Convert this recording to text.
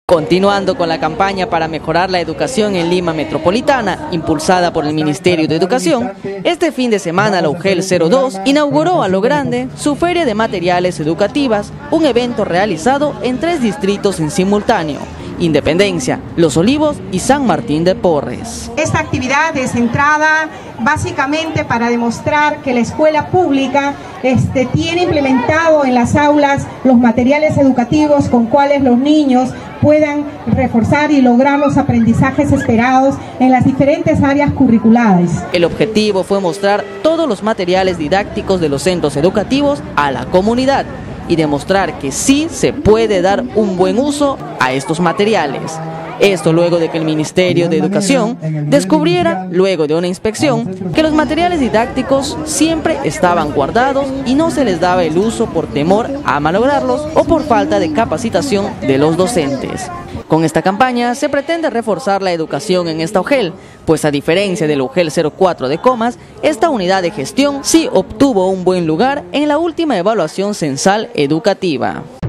Continuando con la campaña para mejorar la educación en Lima Metropolitana, impulsada por el Ministerio de Educación, este fin de semana la UGEL 02 inauguró a lo grande su Feria de Materiales Educativas, un evento realizado en 3 distritos en simultáneo: Independencia, Los Olivos y San Martín de Porres. Esta actividad es centrada básicamente para demostrar que la escuela pública tiene implementado en las aulas los materiales educativos con cuales los niños puedan reforzar y lograr los aprendizajes esperados en las diferentes áreas curriculares. El objetivo fue mostrar todos los materiales didácticos de los centros educativos a la comunidad y demostrar que sí se puede dar un buen uso a estos materiales. Esto luego de que el Ministerio de Educación descubriera, luego de una inspección, que los materiales didácticos siempre estaban guardados y no se les daba el uso por temor a malograrlos o por falta de capacitación de los docentes. Con esta campaña se pretende reforzar la educación en esta UGEL, pues a diferencia del UGEL 04 de Comas, esta unidad de gestión sí obtuvo un buen lugar en la última evaluación censal educativa.